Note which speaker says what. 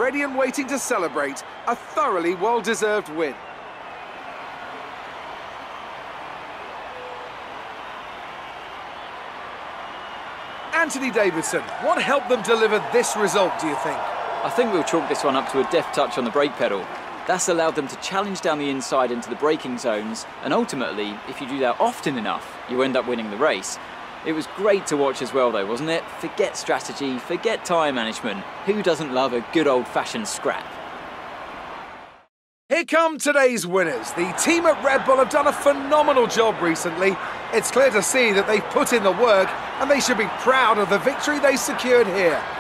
Speaker 1: ready and waiting to celebrate a thoroughly well-deserved win. Anthony Davidson, what helped them deliver this result, do you think?
Speaker 2: I think we'll chalk this one up to a deft touch on the brake pedal. That's allowed them to challenge down the inside into the braking zones, and ultimately, if you do that often enough, you end up winning the race. It was great to watch as well though, wasn't it? Forget strategy, forget tyre management. Who doesn't love a good old-fashioned scrap?
Speaker 1: Here come today's winners. The team at Red Bull have done a phenomenal job recently. It's clear to see that they've put in the work and they should be proud of the victory they secured here.